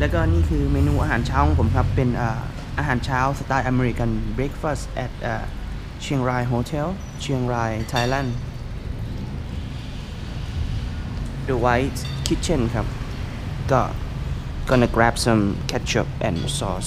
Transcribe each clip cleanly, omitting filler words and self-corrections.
แล้วก็นี่คือเมนูอาหารเช้าของผมครับเป็นอาหารเช้าสไตล์อเมริกัน breakfast at เชียงรายโฮเทลเชียงรายไทยแลนด์ The White Kitchen ครับก็ gonna grab some ketchup and sauce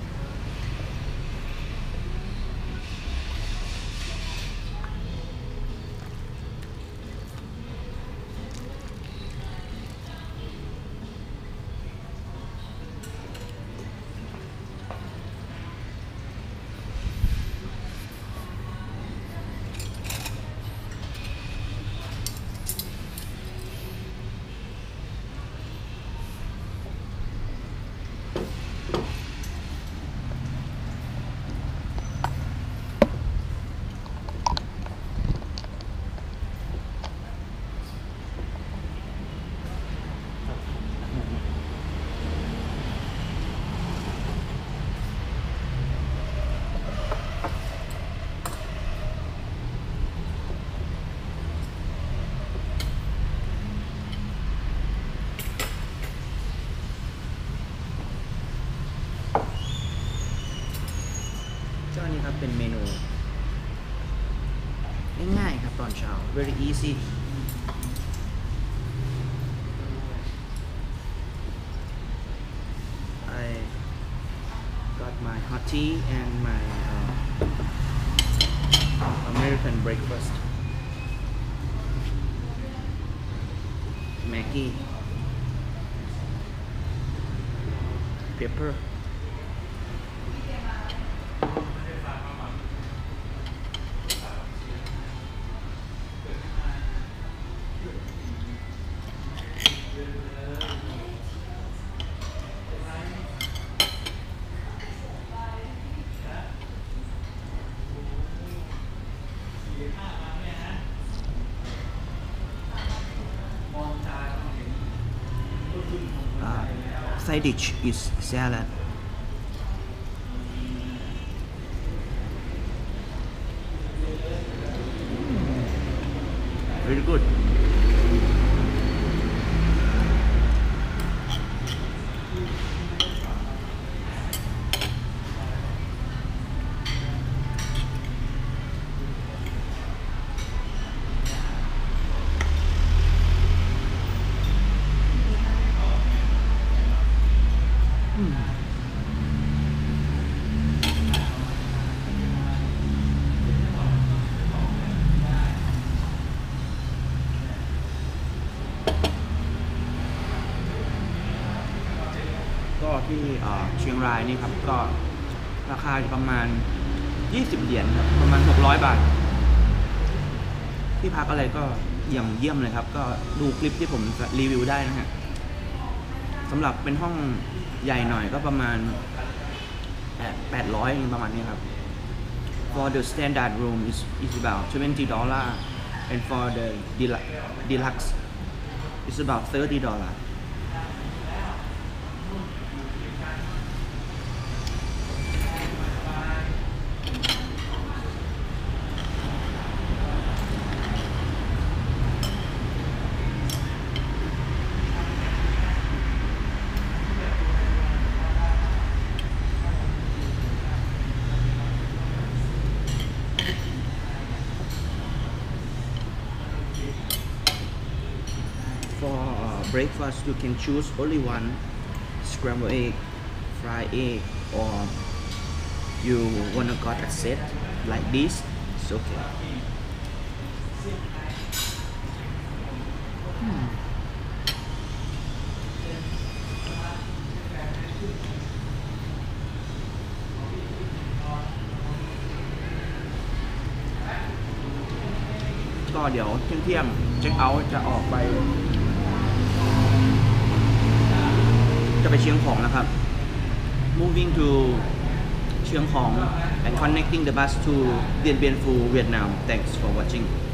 ก็นี่ครับเป็นเมนูง่ายๆครับตอนเช้า very easy I got my hot tea and my American breakfast Maggi pepper side dish is salad very goodก็ที่เชียงรายนี่ครับก็ราคาประมาณ20เหรียญครับประมาณ600 บาทที่พักอะไรก็เยี่ยมเลยครับก็ดูคลิปที่ผมรีวิวได้นะฮะสำหรับเป็นห้องใหญ่หน่อยก็ประมาณ800ประมาณนี้ครับ for the standard room is about $20 and for the deluxe is about $30For breakfast you can choose only one scrambled egg fried egg or you wanna got a set like this it's okayก็เดี๋ยวเที่ยงเช็คเอาท์จะออกไปเชียงของนะครับ moving to เชียงของ and connecting the bus to Dien Bien Phu Vietnam thanks for watching